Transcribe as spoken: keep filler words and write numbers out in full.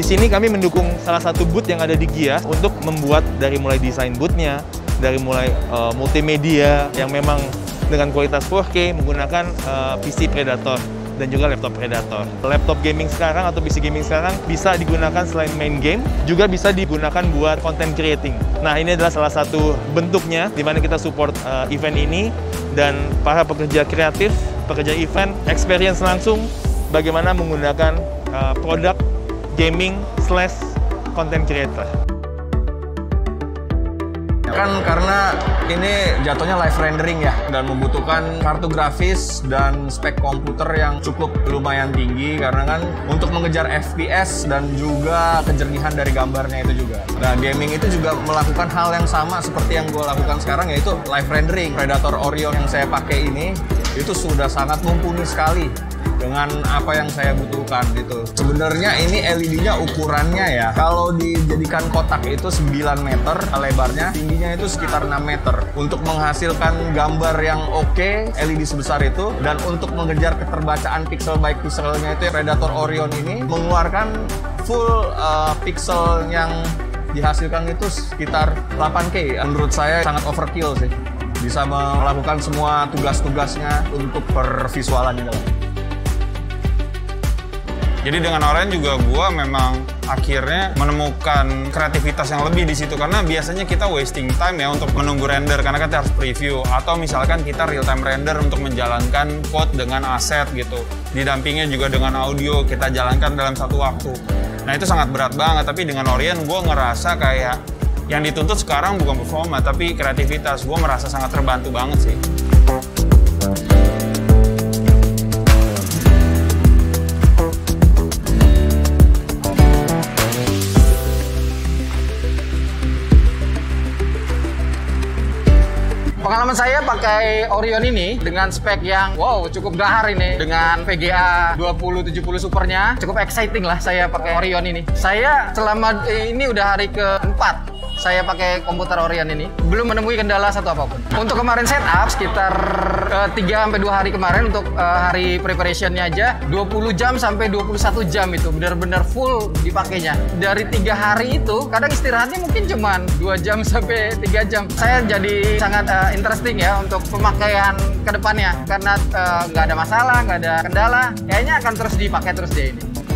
sini kami mendukung salah satu booth yang ada di Gias untuk membuat dari mulai desain boothnya, dari mulai uh, multimedia yang memang dengan kualitas four K menggunakan uh, P C Predator dan juga laptop Predator. Laptop gaming sekarang atau P C gaming sekarang bisa digunakan selain main game, juga bisa digunakan buat content creating. Nah, ini adalah salah satu bentuknya di mana kita support uh, event ini dan para pekerja kreatif, pekerja event, experience langsung bagaimana menggunakan uh, produk gaming slash content creator. Kan karena ini jatuhnya live rendering ya, dan membutuhkan kartu grafis dan spek komputer yang cukup lumayan tinggi, karena kan untuk mengejar F P S dan juga kejernihan dari gambarnya itu juga. Nah, gaming itu juga melakukan hal yang sama seperti yang gue lakukan sekarang, yaitu live rendering. Predator Orion yang saya pakai ini itu sudah sangat mumpuni sekali dengan apa yang saya butuhkan gitu. Sebenarnya ini L E D-nya ukurannya ya, kalau dijadikan kotak itu sembilan meter lebarnya, tingginya itu sekitar enam meter. Untuk menghasilkan gambar yang oke, L E D sebesar itu, dan untuk mengejar keterbacaan pixel by pixelnya itu, Predator Orion ini mengeluarkan full uh, pixel yang dihasilkan itu sekitar delapan K. Menurut saya sangat overkill sih. Bisa melakukan semua tugas-tugasnya untuk pervisualannya. Jadi dengan Orion juga gue memang akhirnya menemukan kreativitas yang lebih di situ, karena biasanya kita wasting time ya untuk menunggu render karena kita harus preview, atau misalkan kita real time render untuk menjalankan code dengan aset gitu. Didampingnya juga dengan audio kita jalankan dalam satu waktu. Nah, itu sangat berat banget, tapi dengan Orion gue ngerasa kayak yang dituntut sekarang bukan performa tapi kreativitas. Gue merasa sangat terbantu banget sih. Pengalaman saya pakai Orion ini dengan spek yang wow cukup gahar ini, dengan V G A dua puluh tujuh puluh Supernya, cukup exciting lah saya pakai Orion ini. Saya selama ini udah hari keempat saya pakai komputer Orion ini, belum menemui kendala satu apapun. Untuk kemarin setup sekitar uh, tiga sampai dua hari kemarin, untuk uh, hari preparationnya aja dua puluh jam sampai dua puluh satu jam itu benar-benar full dipakainya. Dari tiga hari itu kadang istirahatnya mungkin cuma dua jam sampai tiga jam. Saya jadi sangat uh, interesting ya untuk pemakaian ke depannya, karena nggak uh, ada masalah, nggak ada kendala, kayaknya akan terus dipakai terus dia ini.